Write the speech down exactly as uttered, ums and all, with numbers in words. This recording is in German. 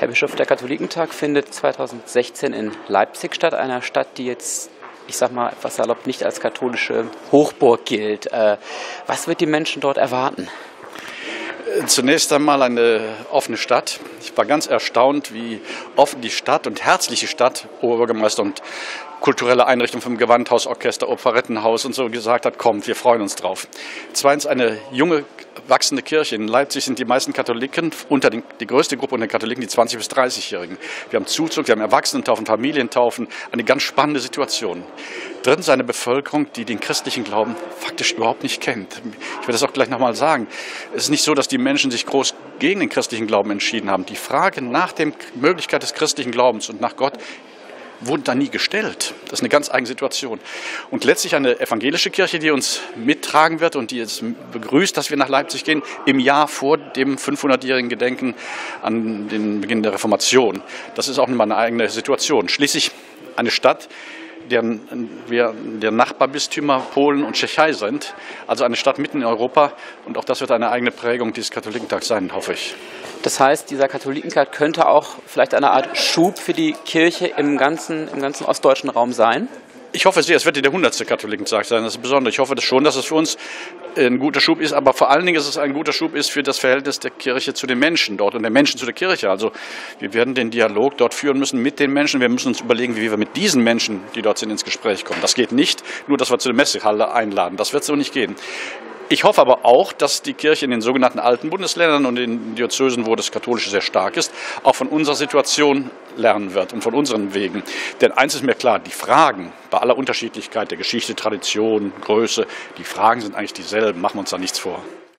Herr Bischof, der Katholikentag findet zweitausendsechzehn in Leipzig statt, einer Stadt, die jetzt, ich sag mal etwas salopp, nicht als katholische Hochburg gilt. Was wird die Menschen dort erwarten? Zunächst einmal eine offene Stadt. Ich war ganz erstaunt, wie offen die Stadt und herzliche Stadt, Oberbürgermeister und kulturelle Einrichtungen vom Gewandhaus, Orchester, Operettenhaus und so gesagt hat, kommt, wir freuen uns drauf. Zweitens eine junge, wachsende Kirche. In Leipzig sind die meisten Katholiken, unter den, die größte Gruppe unter den Katholiken, die zwanzig- bis dreißigjährigen. Wir haben Zuzug, wir haben Erwachsenentaufen, Familientaufen, eine ganz spannende Situation. Drittens eine Bevölkerung, die den christlichen Glauben faktisch überhaupt nicht kennt. Ich werde das auch gleich nochmal sagen. Es ist nicht so, dass die Menschen sich groß gegen den christlichen Glauben entschieden haben. Die Frage nach der Möglichkeit des christlichen Glaubens und nach Gott wurde da nie gestellt. Das ist eine ganz eigene Situation. Und letztlich eine evangelische Kirche, die uns mittragen wird und die jetzt begrüßt, dass wir nach Leipzig gehen, im Jahr vor dem fünfhundertjährigen Gedenken an den Beginn der Reformation. Das ist auch immer eine eigene Situation. Schließlich eine Stadt, deren, deren Nachbarbistümer Polen und Tschechei sind. Also eine Stadt mitten in Europa. Und auch das wird eine eigene Prägung dieses Katholikentags sein, hoffe ich. Das heißt, dieser Katholikentag könnte auch vielleicht eine Art Schub für die Kirche im ganzen, im ganzen ostdeutschen Raum sein? Ich hoffe sehr, es wird der hundertste Katholikentag sein, das ist besonders. Ich hoffe das schon, dass es für uns ein guter Schub ist, aber vor allen Dingen, dass es ein guter Schub ist für das Verhältnis der Kirche zu den Menschen dort und der Menschen zu der Kirche. Also wir werden den Dialog dort führen müssen mit den Menschen. Wir müssen uns überlegen, wie wir mit diesen Menschen, die dort sind, ins Gespräch kommen. Das geht nicht, nur dass wir zu der Messehalle einladen. Das wird so nicht gehen. Ich hoffe aber auch, dass die Kirche in den sogenannten alten Bundesländern und in Diözesen, wo das Katholische sehr stark ist, auch von unserer Situation lernen wird und von unseren Wegen. Denn eins ist mir klar, die Fragen bei aller Unterschiedlichkeit der Geschichte, Tradition, Größe, die Fragen sind eigentlich dieselben, machen wir uns da nichts vor.